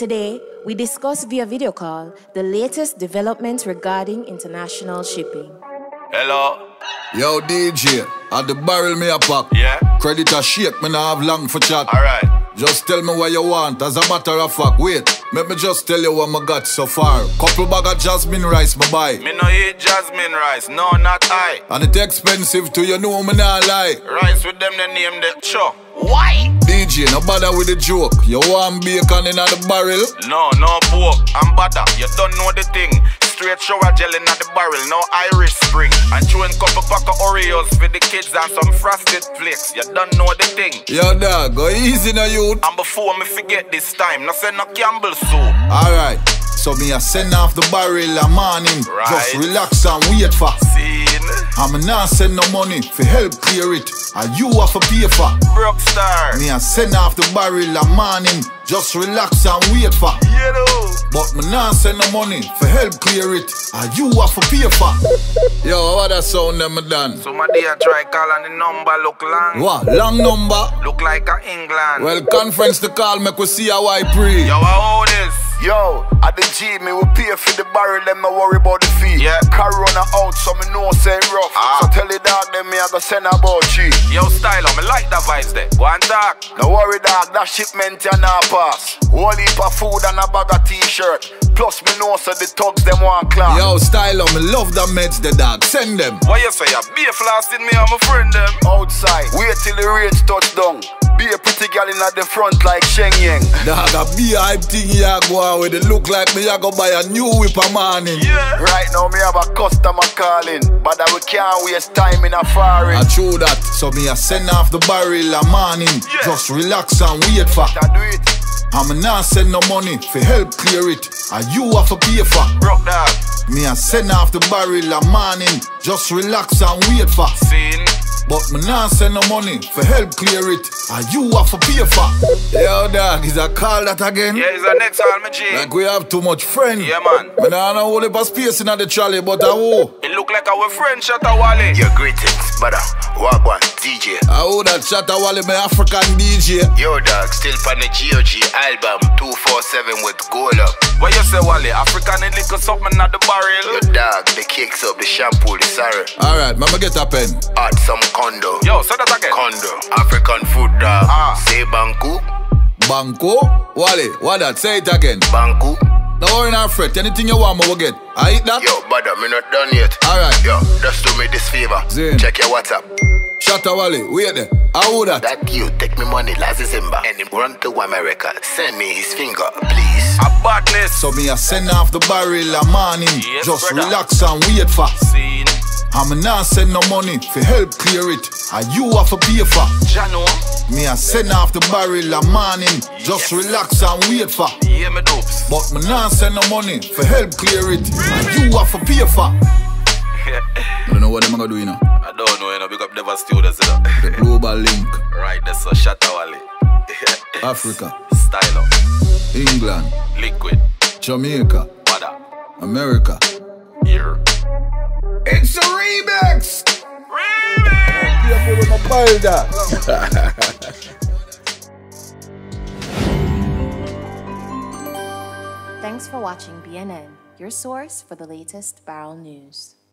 Today, we discuss via video call the latest developments regarding international shipping. Hello? Yo, DJ, at the barrel me a pack. Yeah? Credit a shake, me nah have long for chat. Alright. Just tell me what you want, as a matter of fact. Wait, let me just tell you what I got so far. Couple bag of jasmine rice, me buy. Me no eat jasmine rice, no, not I. And it expensive too, you know me nah lie. Rice with them, they name the cho. Why? DJ, no bother with the joke. You want bacon in the barrel? No pork, I'm butter, you don't know the thing. Straight shower gel in the barrel, no Irish Spring. And chewing couple pack of Oreos for the kids and some frosted flakes. You don't know the thing. Yo dog, go easy now youth. And before me forget this time, no send no Campbell soup. Alright, so me a send off the barrel a morning. Right. Just relax and wait for. Scene. I'm not send no money for help clear it. And you have to pay for. Broke star. Me a send off the barrel a morning. Just relax and wait for. You know. But me not send no money for help clear it. And you have to pay for. Yo, what that sound them done? So my dear try call and the number look long. What? Long number? Look like a England. Well, conference to call me, we see how I pray. Yo, how this? Yo, at the G, me will pay for the barrel, them no worry about the fee. Yeah. Corona out, so me know say rough. So tell the dog them me I go send about cheap. Yo, style, me like the vibes there. Go and talk. No worry dog, that shipment ya not pass. Whole heap of food and a bag of t-shirt. Plus me know so the thugs them want class. Yo, style, me love the meds, the dog. Send them. What you say? You be flossing me and my friend them. Outside, wait till the range touch down. Be a pretty girl in at the front like Sheng Yang. Dog, a be a hype thing ya go on with it look like me ya go buy a new whip a morning. Yeah. Right now me have a customer calling, but we can't waste time in a foreign. I true that, so me a send off the barrel a morning. Yeah. Just relax and wait for. I do it. I'm not send no money for help clear it. And you have to pay for. Broke dog. Me a send off the barrel a morning. Just relax and wait for. Scene. But me not send no money for help clear it. And you have to pay for. Yo dog, is a call that again? Yeah, it's the next all my G. Like we have too much friend. Yeah, man. Me nah know only for space in the trolley, but I who? It look like our friend Shatta Wale. Your greetings, brother. Wagwan, DJ. I who that Shatta Wale, my African DJ. Yo dog, still pan the GOG album 247 with gold up. What you say, Wale? African and liquor something at the barrel. Your dog, the cakes up, the shampoo, the syrup. Alright, mama get a pen. Add some condo. Yo, say that again. Condo. African food dog. Say banku. Banco? Wale, what that? Say it again. Banku. No worry, not fret. Anything you want, me will get. I eat that? Yo, brother, me not done yet. Alright. Yo, just do me this favor. Zin. Check your WhatsApp. Shatta Wale, wait there. I who that? That you take me money last December and him run to America. Send me his finger, please. A badness. So me a send off the barrel a morning. Yes, Just brother. relax and wait for. Scene. I'm not send no money for help clear it. And you have to pay for. Jano. Me a send off the barrel a morning. Just Yes. relax and wait for. Yeah, me dopes. But me not send no money for help clear it. And you have to pay for. I don't know what I'm gonna do, you know. I don't know, you know, big up Never Studios, you know. The global link. Right, that's a Shatta Wale. Africa, Style up. England, Liquid. Jamaica, Bada. America. Here. It's a remix! Thanks for watching BNN, your source for the latest barrel news.